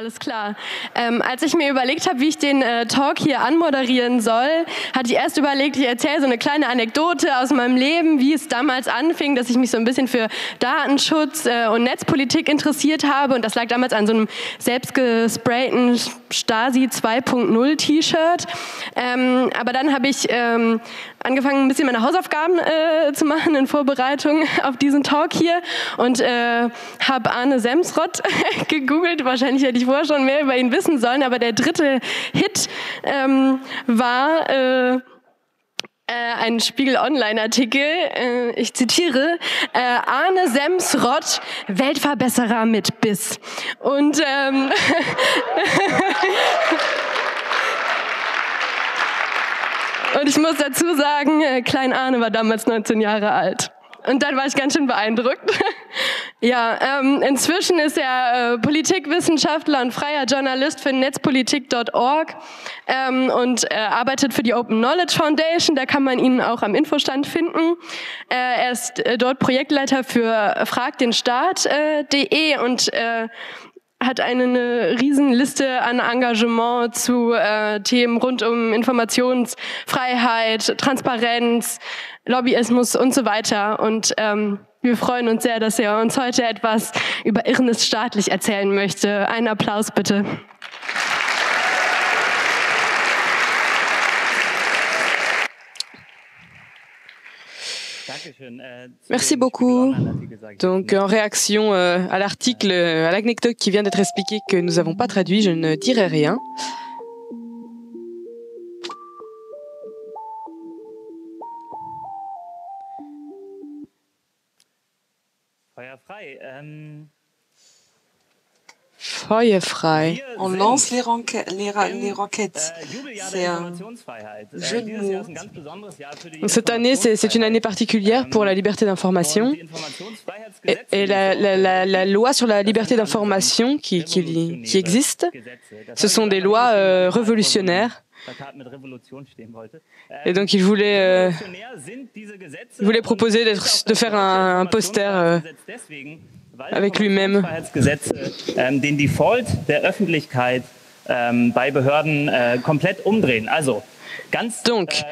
Alles klar. Als ich mir überlegt habe, wie ich den Talk hier anmoderieren soll, hatte ich erst überlegt, ich erzähle so eine kleine Anekdote aus meinem Leben, wie es damals anfing, dass ich mich so ein bisschen für Datenschutz und Netzpolitik interessiert habe. Und das lag damals an so einem selbstgesprayten Stasi 2.0 T-Shirt. Aber dann habe ich angefangen, ein bisschen meine Hausaufgaben zu machen in Vorbereitung auf diesen Talk hier und habe Arne Semsrott gegoogelt. Wahrscheinlich hätte ich vorher schon mehr über ihn wissen sollen, aber der dritte Hit war ein Spiegel-Online-Artikel, ich zitiere, Arne Semsrott, Weltverbesserer mit Biss. Und und ich muss dazu sagen, Klein Arne war damals 19 Jahre alt. Und dann war ich ganz schön beeindruckt. Ja, inzwischen ist er Politikwissenschaftler und freier Journalist für netzpolitik.org und arbeitet für die Open Knowledge Foundation. Da kann man ihn auch am Infostand finden. Er ist dort Projektleiter für fragdenstaat.de und hat eine Riesenliste an Engagement zu Themen rund um Informationsfreiheit, Transparenz, Lobbyismus und so weiter. Und wir freuen uns sehr, dass er uns heute etwas über Irrnis staatlich erzählen möchte. Einen Applaus bitte. Merci beaucoup. Donc, en réaction à l'article, à l'anecdote qui vient d'être expliquée que nous n'avons pas traduit, je ne dirai rien. Feuerfrei. On lance les roquettes. C'est un jeu de mots. Cette année, c'est une année particulière pour la liberté d'information. Et la loi sur la liberté d'information qui existe, ce sont des lois révolutionnaires. Et donc, il voulait proposer de faire un poster avec lui-même. Den Default der Öffentlichkeit bei Behörden komplett umdrehen. Also donc,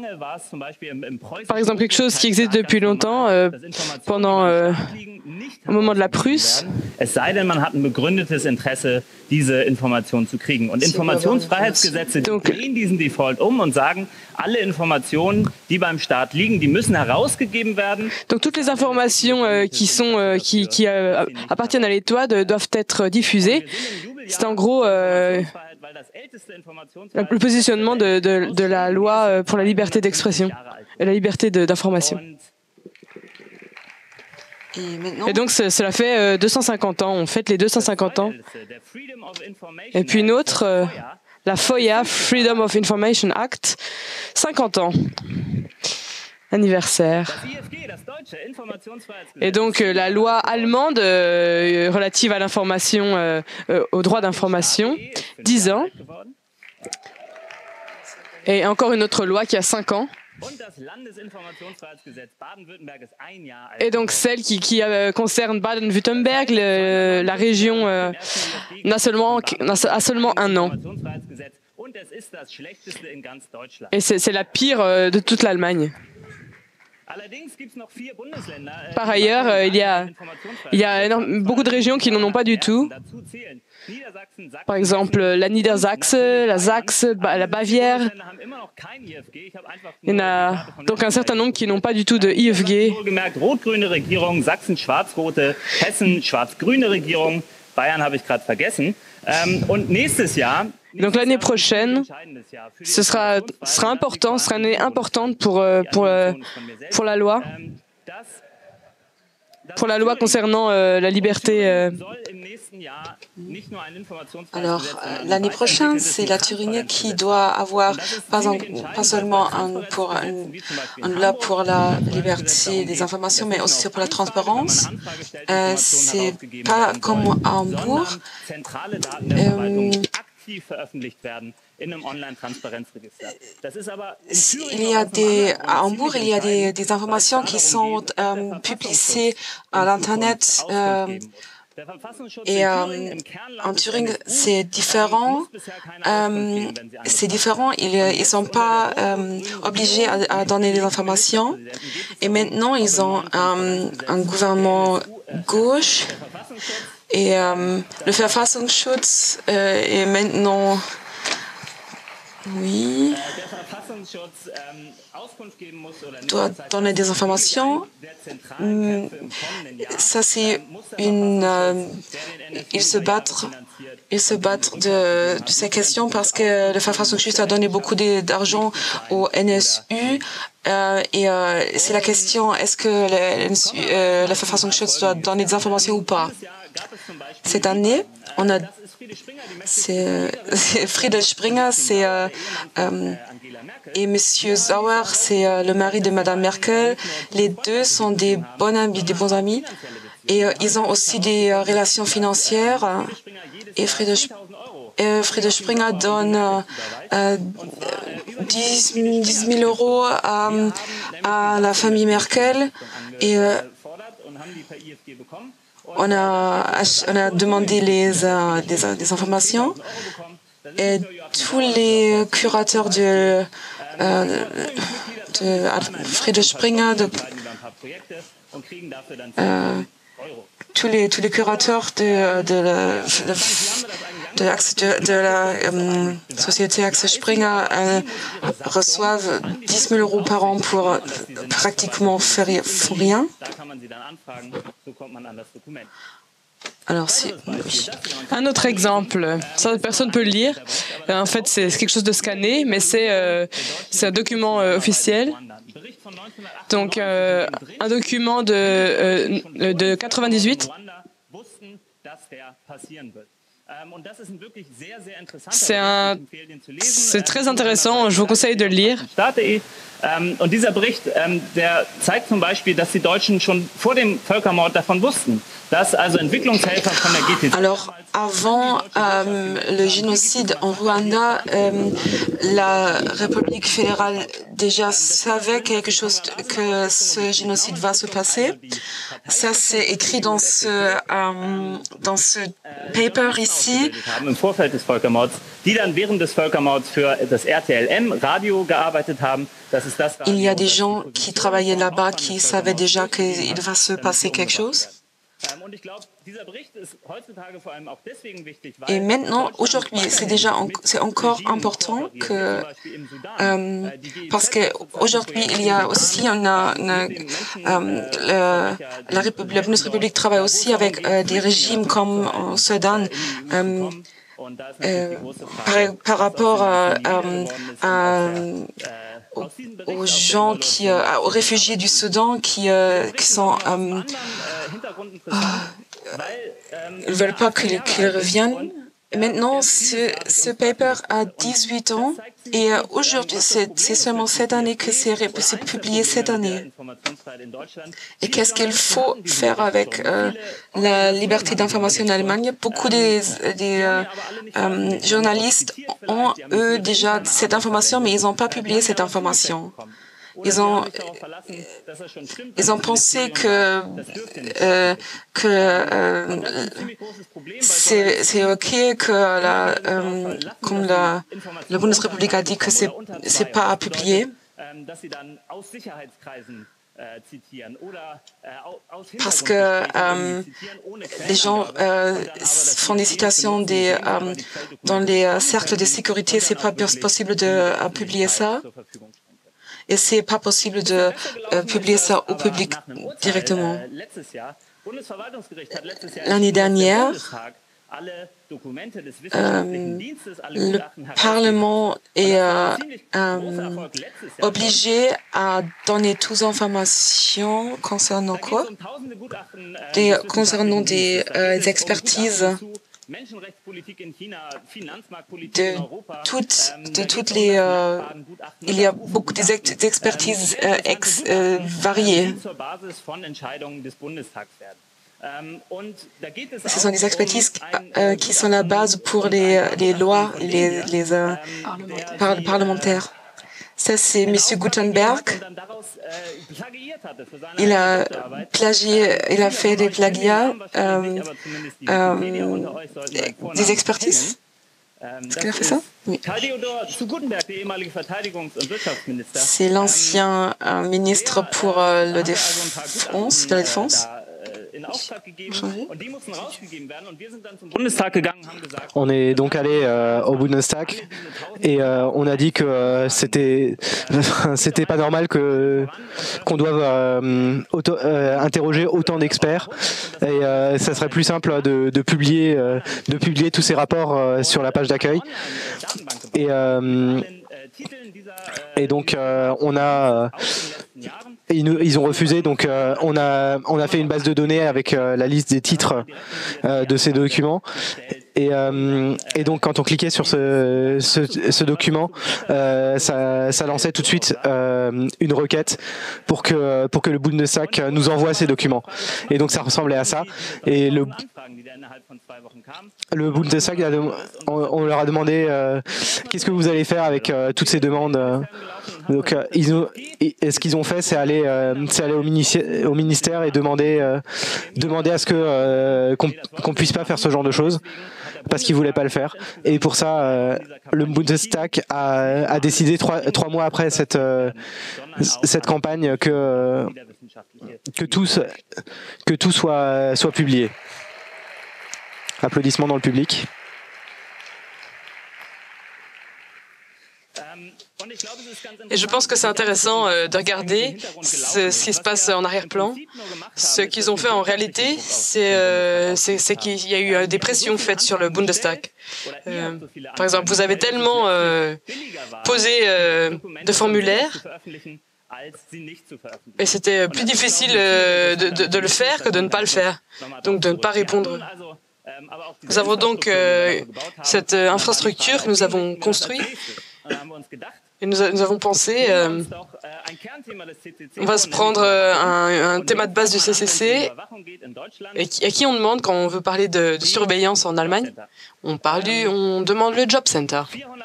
par exemple, quelque chose qui existe depuis longtemps, pendant au moment de la Prusse. Es sei denn, man hat ein begründetes Interesse, diese Informationen zu kriegen. Und Informationsfreiheitsgesetze drehen diesen Default um und sagen, alle Informationen, die beim Staat liegen, die müssen herausgegeben werden. Donc toutes les informations qui appartiennent à l'État doivent être diffusées. C'est en gros le positionnement de la loi pour la liberté d'expression et la liberté d'information. Et donc cela fait 250 ans, on fête les 250 ans. Et puis une autre, la FOIA, Freedom of Information Act, 50 ans. Anniversaire. Et donc la loi allemande relative à l'information, au droit d'information, 10 ans. Et encore une autre loi qui a 5 ans. Et donc celle qui concerne Baden-Württemberg, la région a seulement 1 an. Et c'est la pire de toute l'Allemagne. Par ailleurs, il y a beaucoup de régions qui n'en ont pas du tout. Par exemple, la Niedersachse, la Saxe, la Bavière. Il y en a donc un certain nombre qui n'ont pas du tout de IFG. Rot-grüne Regierung, Sachsen schwarz-rote, Hessen schwarz-grüne Regierung, Bayern habe ich gerade vergessen. Und nächstes Jahr. Donc l'année prochaine, ce sera important, ce sera une année importante pour la loi. Pour la loi concernant la liberté. Alors, l'année prochaine, c'est la Thuringie qui doit avoir pas seulement une loi pour la liberté des informations, mais aussi pour la transparence. C'est pas comme à Hambourg. À Hambourg, il y a des informations qui sont publiées à l'Internet Et en Thuringe, c'est différent. Ils sont pas obligés à donner des informations. Et maintenant, ils ont un gouvernement gauche. Et le Verfassungsschutz est maintenant... Oui, doit donner des informations. Ça, c'est une... Ils se battent de ces questions parce que le Verfassungsschutz a donné beaucoup d'argent au NSU. Et c'est la question, est-ce que le Verfassungsschutz doit donner des informations ou pas? Cette année, on a... C'est Friedrich Springer, et Monsieur Sauer, c'est le mari de Madame Merkel. Les deux sont des bons amis. Et ils ont aussi des relations financières. Et Friedrich Springer donne 10 000 euros à la famille Merkel. Et on a demandé des informations. Et tous les curateurs de Friedrich Springer, tous les curateurs de la société Axel Springer reçoivent 10 000 euros par an pour pratiquement faire rien. Alors, oui. Un autre exemple, ça personne ne peut le lire. En fait, c'est quelque chose de scanné, mais c'est un document officiel. Donc, un document de 98. C'est très intéressant, je vous conseille de le lire. Und dieser Bericht, der zeigt zum Beispiel, dass die Deutschen schon vor dem Völkermord davon wussten, dass also Entwicklungshelfer von der GTZ... Alors, avant le génocide en Rwanda, la République fédérale déjà savait quelque chose, que ce génocide va se passer. Ça, c'est écrit dans ce paper ici. Im Vorfeld des Völkermords, die dann während des Völkermords für das RTLM Radio gearbeitet haben. Il y a des gens qui travaillaient là-bas qui savaient déjà qu'il va se passer quelque chose. Et maintenant, aujourd'hui, c'est encore important que parce qu'aujourd'hui, il y a aussi la Bundesrepublik travaille aussi avec des régimes comme en Soudan. Par rapport aux gens aux réfugiés du Soudan qui sont ils ne veulent pas qu'ils reviennent. Maintenant, ce paper a 18 ans et aujourd'hui, c'est seulement cette année que c'est publié cette année. Et qu'est-ce qu'il faut faire avec la liberté d'information en Allemagne? Beaucoup des journalistes ont, eux, déjà cette information, mais ils n'ont pas publié cette information. Ils ont pensé que c'est OK que comme la Bundesrepublik a dit que c'est pas à publier. Parce que les gens font des citations dans les cercles de sécurité, c'est pas possible de publier ça. Et c'est pas possible de publier ça au public directement. L'année dernière, le Parlement est obligé à donner toutes les informations concernant quoi? Concernant des expertises de toutes les il y a beaucoup d'expertises variées. Ce sont des expertises qui sont la base pour les lois, les parlementaires. Ça, c'est M. Gutenberg. Il a plagié, il a fait des plagiats, des expertises. Est-ce qu'il a fait ça? Oui. C'est l'ancien ministre pour la défense. On est donc allé au Bundestag et on a dit que c'était pas normal qu'on doive interroger autant d'experts et ça serait plus simple de publier tous ces rapports sur la page d'accueil et donc ils ont refusé, donc on a fait une base de données avec la liste des titres de ces documents et donc quand on cliquait sur ce document, ça lançait tout de suite une requête pour que le Bundestag nous envoie ces documents. Et donc ça ressemblait à ça. Et le Bundestag, on leur a demandé qu'est-ce que vous allez faire avec toutes ces demandes. Donc ce qu'ils ont fait, c'est aller au ministère et demander à ce qu'on puisse pas faire ce genre de choses parce qu'ils voulaient pas le faire. Et pour ça, le Bundestag a décidé trois mois après cette campagne que tout soit publié. Applaudissements dans le public. Et je pense que c'est intéressant de regarder ce qui se passe en arrière-plan. Ce qu'ils ont fait en réalité, c'est qu'il y a eu des pressions faites sur le Bundestag. Par exemple, vous avez tellement posé de formulaires et c'était plus difficile de le faire que de ne pas le faire, donc de ne pas répondre. Nous avons donc cette infrastructure que nous avons construite et nous avons pensé, on va se prendre un thème de base du CCC et à qui on demande quand on veut parler de surveillance en Allemagne, on demande le Job Center.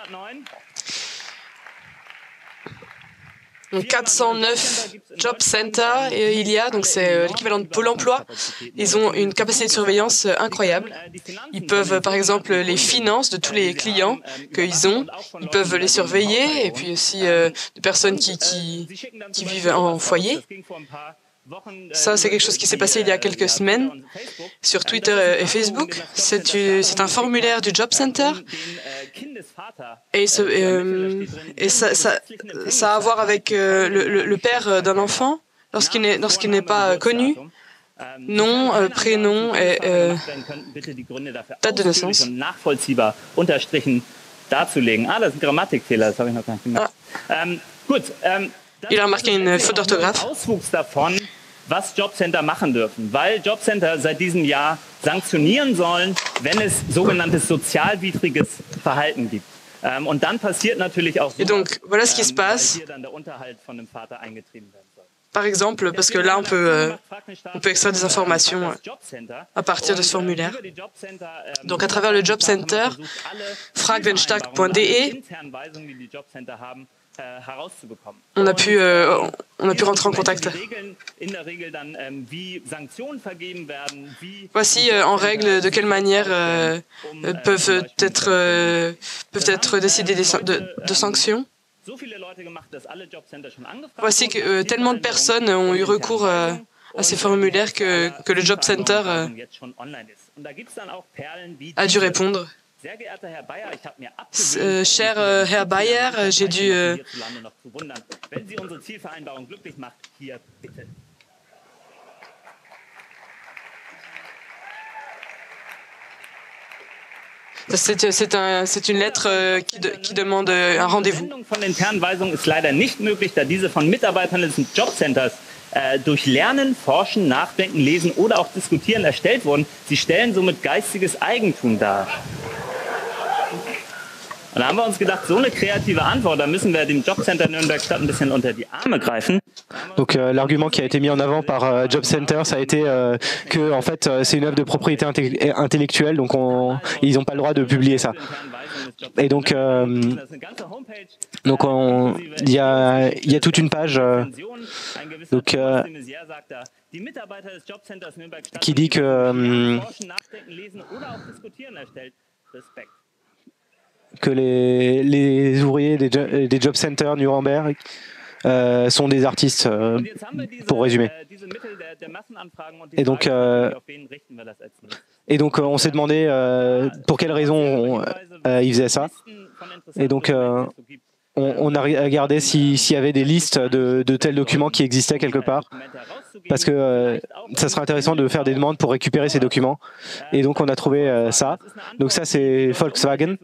Donc 409 job centers il y a, donc c'est l'équivalent de Pôle emploi. Ils ont une capacité de surveillance incroyable. Ils peuvent, par exemple, les finances de tous les clients qu'ils ont, ils peuvent les surveiller, et puis aussi des personnes qui vivent en foyer. Ça, c'est quelque chose qui s'est passé il y a quelques semaines sur Twitter et Facebook. C'est un formulaire du Job Center et ça a à voir avec le père d'un enfant lorsqu'il n'est pas connu. Nom, prénom et date de naissance. Il a remarqué une faute d'orthographe. Was Jobcenter machen dürfen, weil Jobcenter seit diesem Jahr sanktionieren sollen, wenn es sogenanntes sozialwidriges Verhalten gibt. Und dann passiert natürlich auch so, donc, voilà ce qui se passe. Par exemple, parce que là, on peut extraire des informations à partir de ce formulaire. Donc, à travers le Job Center, fragwennstadt.de, on a pu rentrer en contact. Voici en règle de quelle manière peuvent être décidées de sanctions. Voici que tellement de personnes ont eu recours à ces formulaires que le Job Center a dû répondre. Cher Herr Bayer, j'ai dû... C'est une lettre qui demande un rendez-vous. Von internen Weisungen ist leider nicht möglich, da diese von Mitarbeitern des Jobcenters durch Lernen, Forschen, Nachdenken, Lesen oder auch Diskutieren erstellt wurden. Sie stellen somit geistiges Eigentum dar. Und da haben wir uns gedacht, so eine kreative Antwort, da müssen wir dem Jobcenter Nürnberg-Stadt ein bisschen unter die Arme greifen. Donc l'argument qui a été mis en avant par Job Center, ça a été que en fait c'est une œuvre de propriété intellectuelle, donc ils n'ont pas le droit de publier ça. Et donc il y a toute une page qui dit que les ouvriers des job centers Nuremberg sont des artistes, pour résumer. Et donc on s'est demandé pour quelles raisons ils faisaient ça. Et donc on a regardé s'il y avait des listes de tels documents qui existaient quelque part, parce que ça serait intéressant de faire des demandes pour récupérer ces documents. Et donc on a trouvé ça. Donc ça c'est Volkswagen.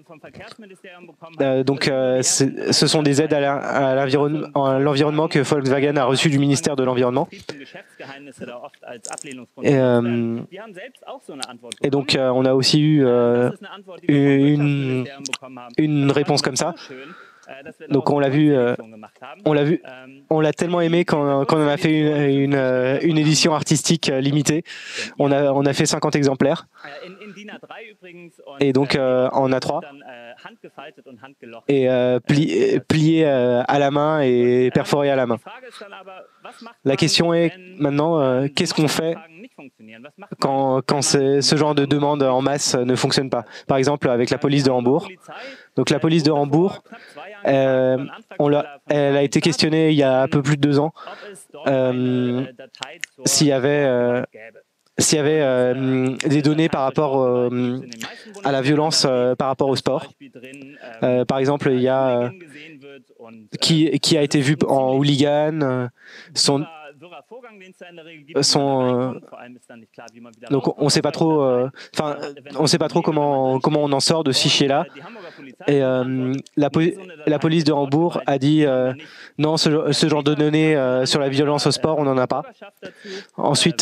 Ce sont des aides à l'environnement que Volkswagen a reçues du ministère de l'Environnement. Et donc on a aussi eu une réponse comme ça. Donc on l'a tellement aimé qu'on en a fait une édition artistique limitée. On a fait 50 exemplaires. Et donc en A3. Et plié à la main et perforé à la main. La question est maintenant, qu'est-ce qu'on fait quand ce genre de demande en masse ne fonctionne pas? Par exemple avec la police de Hambourg. Donc la police de Hambourg, elle a été questionnée il y a un peu plus de 2 ans s'il y avait des données par rapport à la violence par rapport au sport. Par exemple, il y a qui a été vu en hooligan, donc on ne sait pas trop, on sait pas trop comment on en sort de ce fichier-là. Et la police de Hambourg a dit non, ce genre de données sur la violence au sport, on n'en a pas. Ensuite,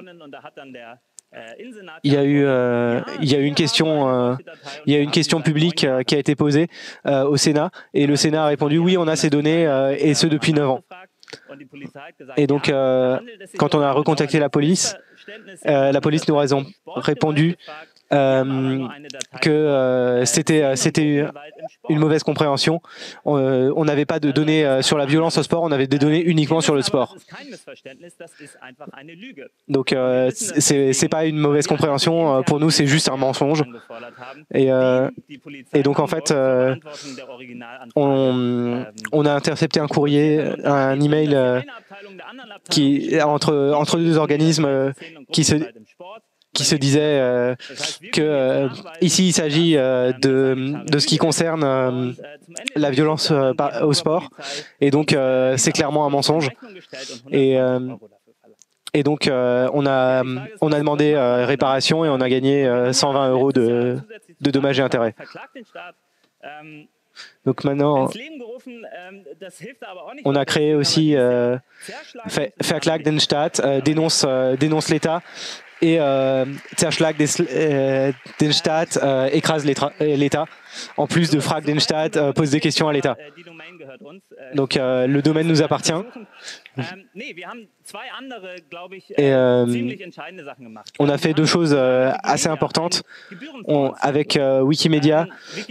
il y a eu une question publique qui a été posée au Sénat, et le Sénat a répondu oui, on a ces données et ce depuis 9 ans. Et donc, quand on a recontacté la police nous a répondu que c'était une mauvaise compréhension. On n'avait pas de données sur la violence au sport, on avait des données uniquement sur le sport. Donc c'est pas une mauvaise compréhension, pour nous c'est juste un mensonge. Et donc en fait on a intercepté un courrier, un email qui entre 2 organismes qui se disait que ici il s'agit de ce qui concerne la violence au sport, et donc c'est clairement un mensonge. Et donc on a demandé réparation et on a gagné 120 € de dommages et intérêts. Donc maintenant, on a créé aussi Verklag den Staat, dénonce l'État, et Zerschlag den Staat, écrase l'État, en plus de Frag den Staat, pose des questions à l'État. Donc le domaine nous appartient. Et on a fait 2 choses assez importantes avec Wikimedia.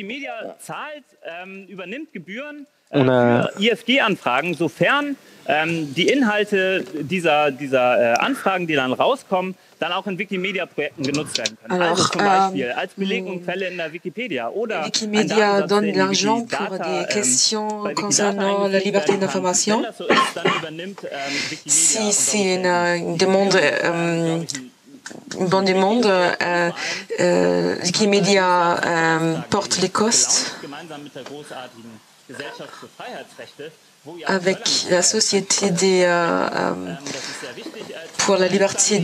On a IFG-Anfragen, sofern die Inhalte dieser Anfragen, die dann rauskommen, dann auch in Wikimedia-Projekten genutzt werden können. Alors, also zum Beispiel als Beleg und Quelle in der Wikipedia oder Wikimedia donne de l'argent pour des questions concernant la liberté d'information. Si c'est une demande, une bonne demande, Wikimedia porte les costes avec la société pour la liberté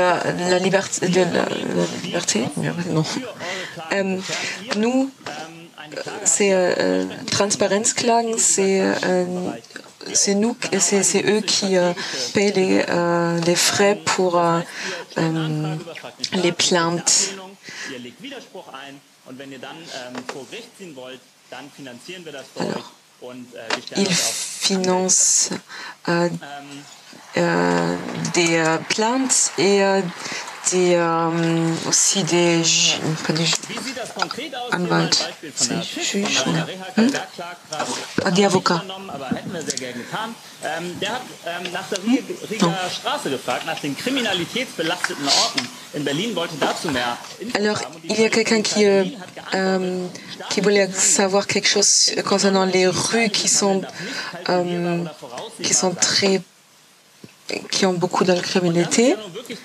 non. Nous, c'est Transparenzklagen, c'est nous, c'est eux qui payent les frais pour les plaintes. Alors, ils financent des plaintes et aussi des Anwalt, Juge, des avocats. Der hat nach der Rieger Straße gefragt, nach den kriminalitätsbelasteten Orten in Berlin, wollte dazu mehr. Alors, il y a quelqu'un qui voulait savoir quelque chose concernant les rues qui ont beaucoup de criminalité.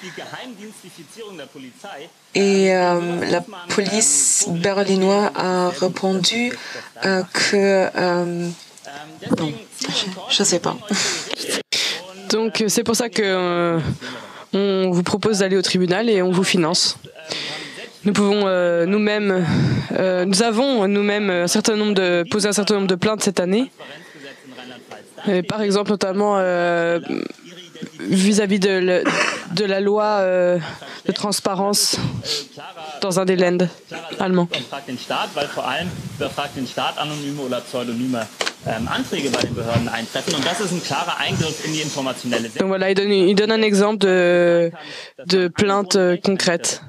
Et la police berlinoise a répondu que... non, je ne sais pas. Donc c'est pour ça que on vous propose d'aller au tribunal et on vous finance. Nous pouvons nous avons nous-mêmes posé un certain nombre de plaintes cette année. Et par exemple, notamment vis-à-vis de la loi de transparence dans un des Länder allemands. Donc voilà, il donne un exemple de plainte concrète.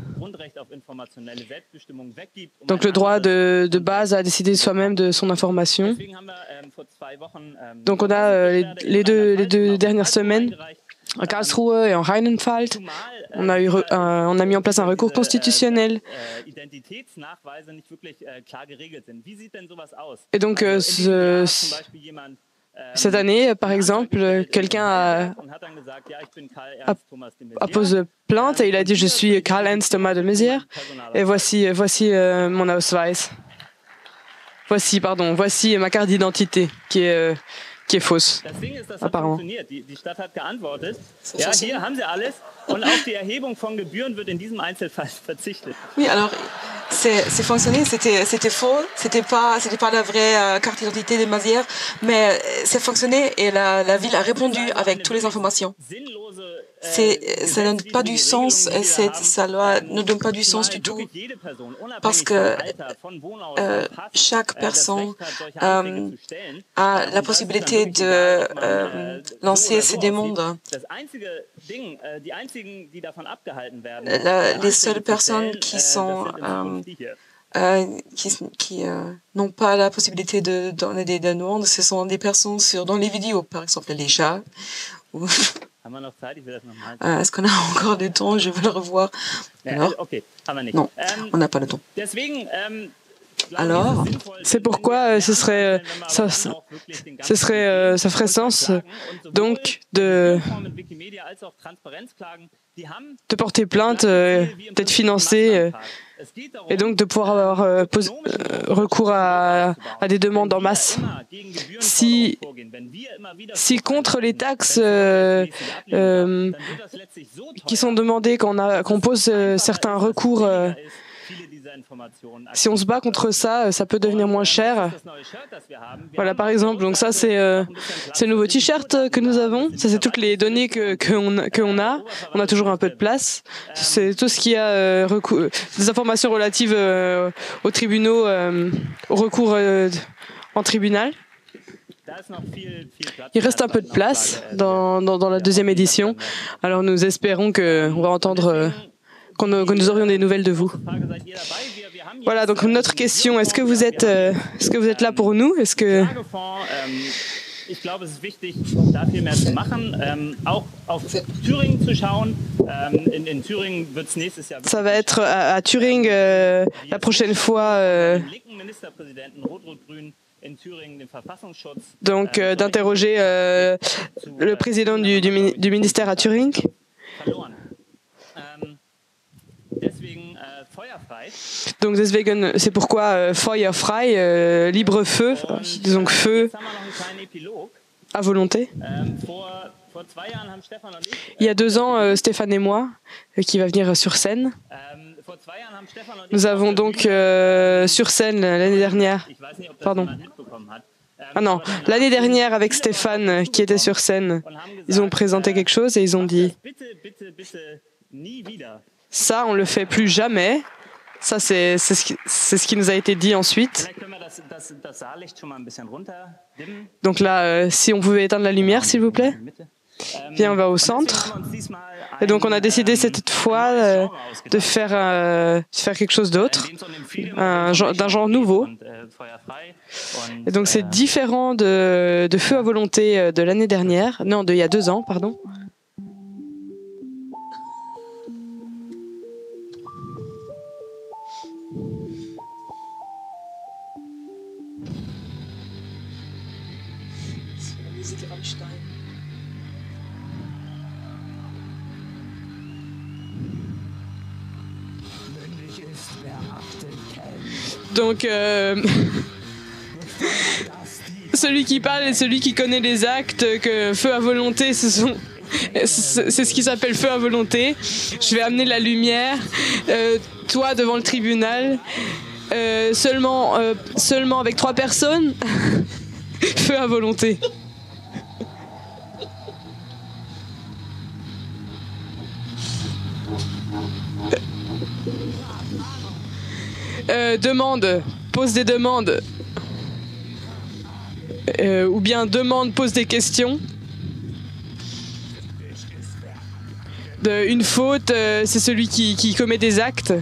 Donc le droit de base à décider soi-même de son information. Donc on a les deux dernières semaines, à Karlsruhe et en Rheinland-Pfalz, on a mis en place un recours constitutionnel. Et donc cette année, par exemple, quelqu'un a posé plainte et il a dit « Je suis Karl-Heinz Thomas de Maizière et voici mon Ausweis. Voici ma carte d'identité qui est fausse, apparemment. » Oui, alors c'est fonctionné, c'était faux, c'était pas la vraie carte d'identité de Mazière, mais c'est fonctionné et la ville a répondu avec toutes les informations. Ça donne pas du sens, sa loi ne donne pas du sens du tout, parce que chaque personne a la possibilité de lancer ses demandes. Les seules personnes qui n'ont pas la possibilité de donner des demandes, ce sont des personnes dans les vidéos, par exemple les chats. Est-ce qu'on a encore du temps? Je veux le revoir. Alors, non, on n'a pas le temps. Alors, c'est pourquoi ça ferait sens donc de porter plainte, d'être financé et donc de pouvoir avoir recours à des demandes en masse. Si contre les taxes qui sont demandées, qu'on pose certains recours, si on se bat contre ça, ça peut devenir moins cher. Voilà, par exemple, donc ça c'est le nouveau t-shirt que nous avons. Ça c'est toutes les données qu'on a. On a toujours un peu de place. C'est tout ce qui a des informations relatives aux tribunaux, au recours en tribunal. Il reste un peu de place dans la deuxième édition. Alors nous espérons qu'on va entendre que nous aurions des nouvelles de vous. Voilà, donc notre question, est-ce que vous êtes là pour nous? Est-ce que... Ich glaube, es ist wichtig, da viel mehr zu machen, auch auf Thüringen zu schauen. In Thüringen wird es nächstes Jahr... Ça va être à Turing la prochaine fois. Donc d'interroger le président du ministère à Turing. Donc deswegen, c'est pourquoi Feuerfrei, libre feu, disons feu à volonté. Il y a 2 ans, Stéphane et moi, qui va venir sur scène. Nous avons donc sur scène l'année dernière, l'année dernière avec Stéphane qui était sur scène, ils ont présenté quelque chose et ils ont dit ça, on le fait plus jamais. Ça, c'est ce qui nous a été dit ensuite. Donc là, si on pouvait éteindre la lumière, s'il vous plaît. Viens, on va au centre. Et donc on a décidé cette fois de faire quelque chose d'autre, d'un genre nouveau. Et donc c'est différent de Feu à volonté de l'année dernière, non, d'il y a 2 ans, pardon. Donc, celui qui parle est celui qui connaît les actes, que Feu à volonté, c'est ce qui s'appelle Feu à volonté. Je vais amener la lumière, toi devant le tribunal, seulement avec 3 personnes, Feu à volonté. Pose des demandes, ou bien pose des questions. Une faute, c'est celui qui commet des actes.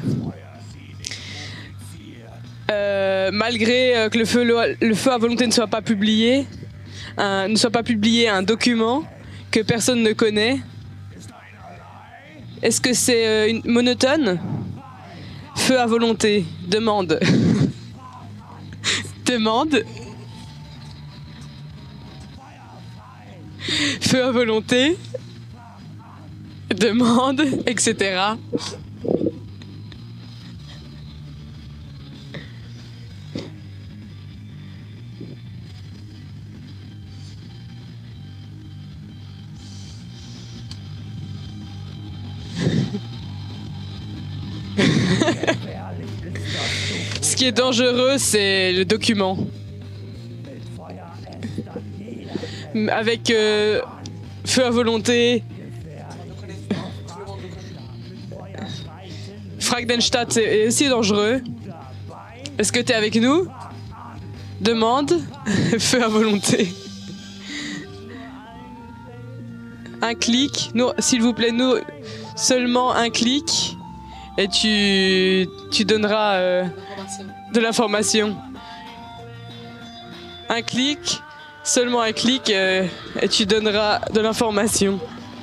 Malgré que le feu à volonté ne soit pas publié, un document que personne ne connaît. Est-ce que c'est monotone ? Feu à volonté, demande. Demande. Feu à volonté. Demande, etc. Ce qui est dangereux, c'est le document. Avec Feu à volonté, Fragdenstadt, c'est aussi dangereux. Est-ce que tu es avec nous? Demande, Feu à volonté. Un clic, s'il vous plaît, seulement un clic. Et tu donneras de l'information. Un clic, seulement un clic, et tu donneras de l'information.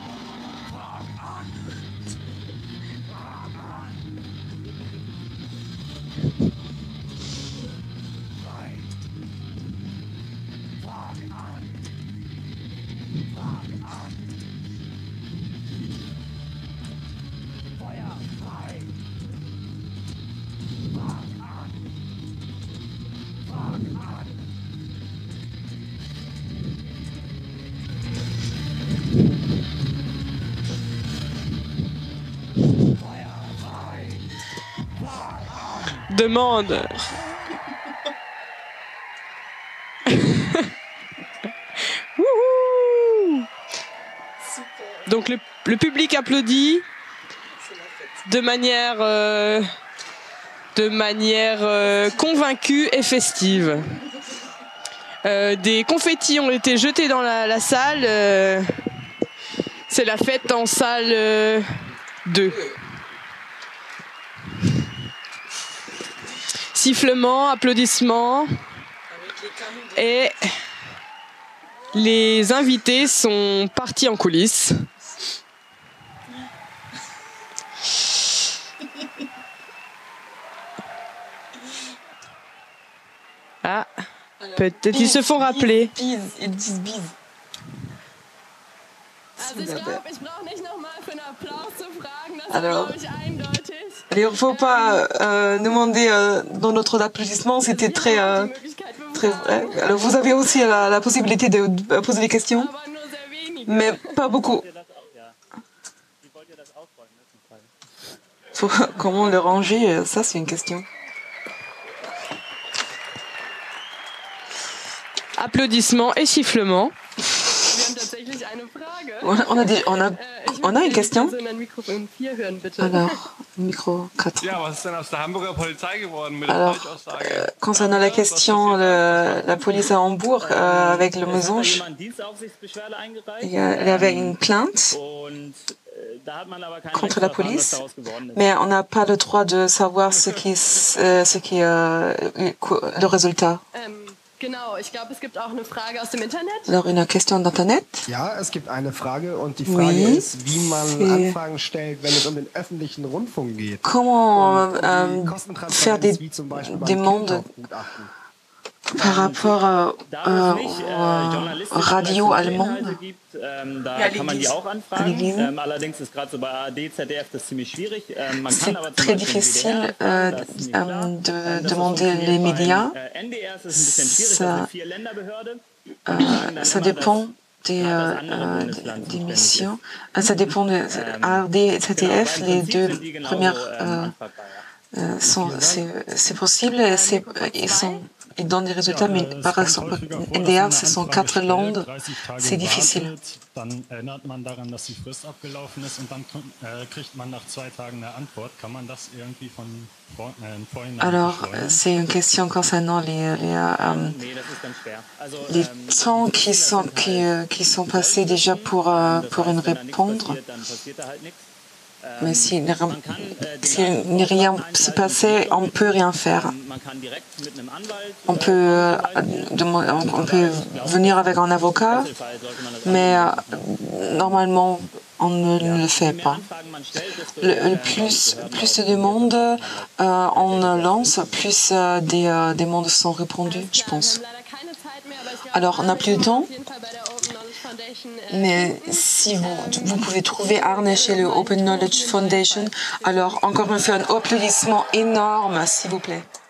Demande. Donc le public applaudit de manière convaincue et festive. Des confettis ont été jetés dans la salle. C'est la fête en salle 2. Sifflements, applaudissements, et les invités sont partis en coulisses. Ah, peut-être ils se font rappeler. Ils disent bise. Alors, il ne faut pas demander dans notre applaudissement, c'était très vrai. Alors, vous avez aussi la possibilité de poser des questions, mais pas beaucoup. Comment le ranger, ça c'est une question. Applaudissements et sifflements. On a une question. Alors, micro 4. Alors, concernant la question, la police à Hambourg, avec le mensonge, il y avait une plainte contre la police, mais on n'a pas le droit de savoir ce qui est le résultat. Alors, une question d'Internet. Ja, es gibt eine Frage und die Frage ist, wie man Anfragen stellt, wenn es den öffentlichen Rundfunk geht. Comment faire des demandes par rapport aux radios allemandes? C'est très difficile de demander les médias. Ça dépend des missions. Ça dépend de ARD et ZDF, les deux premières c'est possible et ils donnent des résultats, mais par exemple, NDR, ce sont 4 langues, c'est difficile. Alors, c'est une question concernant les temps qui sont passés déjà pour une répondre. Mais s'il n'y a rien se passé, on ne peut rien faire. On peut venir avec un avocat, mais normalement, on ne le fait pas. Plus de demandes on lance, plus des demandes sont répondues, je pense. Alors, on n'a plus de temps. Mais si vous pouvez trouver Arne chez le Open Knowledge Foundation, alors encore une fois un applaudissement énorme, s'il vous plaît.